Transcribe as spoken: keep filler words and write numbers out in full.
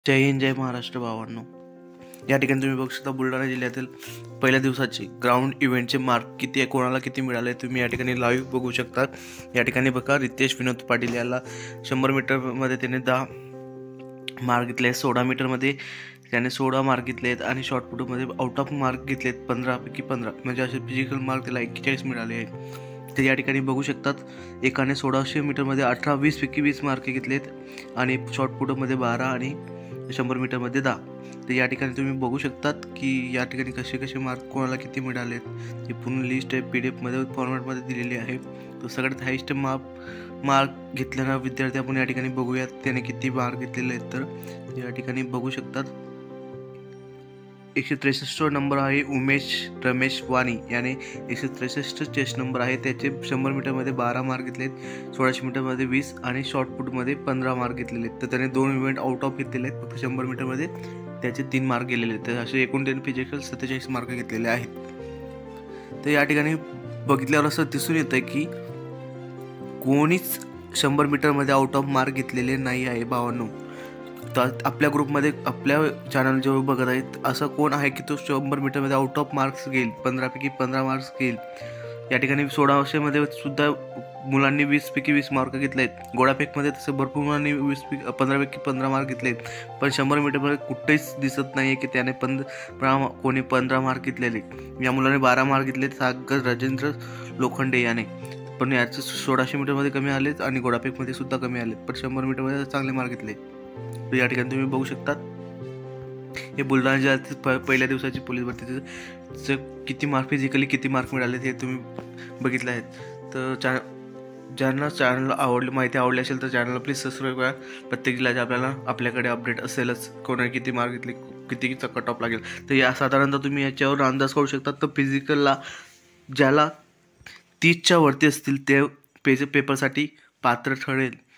जय हिंद, जय महाराष्ट्र भावांनो. या ठिकाणी तुम्ही बघू शकता बुलढाणा जिल्ह्यातील पहिल्या दिवसाचे ग्राउंड इव्हेंटचे मार्क किती आहे, कोणाला किती मिळाले तुम्ही या ठिकाणी लाईव्ह बघू शकता. या ठिकाणी बघा, रितेश विनोद पाटील याला शंभर मीटरमध्ये त्याने दहा मार्क घेतले, सोळा मीटरमध्ये त्याने सोळा मार्क घेतलेत आणि शॉर्टपुटमध्ये आउट ऑफ मार्क घेतलेत पंधरापैकी पंधरा, म्हणजे असे फिजिकल मार्क त्याला एक्केचाळीस मिळाले आहेत. तर या ठिकाणी बघू शकतात, एकाने सोळाशे मीटरमध्ये अठरा वीसपैकी वीस मार्क घेतलेत आणि शॉर्टपुटमध्ये बारा आणि शंभर मीटरमध्ये दहा. तर या ठिकाणी तुम्ही बघू शकतात की या ठिकाणी कसे कसे मार्क कोणाला किती मिळालेत. ही पूर्ण लिस्ट आहे, पी डी एफमध्ये फॉर्मॅटमध्ये दिलेली आहे. तर सगळ्यात हायस्ट मार्क मार्क घेतलेला विद्यार्थी आपण या ठिकाणी बघूयात, त्याने किती मार्क घेतलेले आहेत. तर या ठिकाणी बघू शकतात, एकशे त्रेसष्ट नंबर आहे उमेश रमेश वाणी याने एकशे त्रेसष्ट चेस्ट नंबर आहे. त्याचे शंभर मीटरमध्ये बारा मार्क घेतलेत, सोळाशे मीटरमध्ये वीस आणि शॉर्टपुटमध्ये पंधरा मार्क घेतलेले आहेत. तर त्याने दोन इव्हेंट आउट ऑफ घेतलेले आहेत, फक्त शंभर मीटरमध्ये त्याचे तीन मार्क गेलेले आहेत. तर असे एकूण त्याने फिजिकल सत्तेचाळीस मार्क घेतलेले आहेत. तर या ठिकाणी बघितल्यावर असं दिसून येतं की कोणीच शंभर मीटरमध्ये आउट ऑफ मार्क घेतलेले नाही आहे भावांनो. तर आपल्या ग्रुपमध्ये आपल्या चॅनल जेव्हा बघत आहेत, असं कोण आहे की तो शंभर मीटरमध्ये आउट ऑफ मार्क्स घेईल, पंधरापैकी पंधरा मार्क्स घेईल. या ठिकाणी सोळाशेमध्ये सुद्धा मुलांनी वीसपैकी वीस मार्क घेतले आहेत. गोळाफेकमध्ये तसं भरपूर मुलांनी वीस पैकी पंधरापैकी पंधरा मार्क घेतले आहेत. पण शंभर मीटरमध्ये कुठेच दिसत नाही आहे की त्याने पंधरा कोणी पंधरा मार्क घेतलेले. या मुलाने बारा मार्क घेतले, सागर राजेंद्र लोखंडे याने. पण याचं सोळाशे मीटरमध्ये कमी आलेत आणि गोळाफेकमध्ये सुद्धा कमी आलेत, पण शंभर मीटरमध्ये चांगले मार्क घेतले. तर या ठिकाणी तुम्ही बघू शकता, हे बुलढाणा जिल्ह्यातील प पहिल्या दिवसाची पोलीस भरतीचे किती मार्क फिजिकली किती मार्क मिळाले हे तुम्ही बघितले आहेत. तर चॅ ज्यांना चॅनल आवडली माहिती आवडली असेल तर चॅनलला प्लीज सबस्क्राईब करा. प्रत्येक जिल्ह्याचे आपल्याला आपल्याकडे अपडेट असेलच, कोणाने किती मार्क घेतले, कितीचा कट ऑफ लागेल. तर या साधारणतः तुम्ही याच्यावर अंदाज करू शकता. तर फिजिकलला ज्याला तीसच्या वरती असतील ते पेज पेपरसाठी पात्र ठरेल.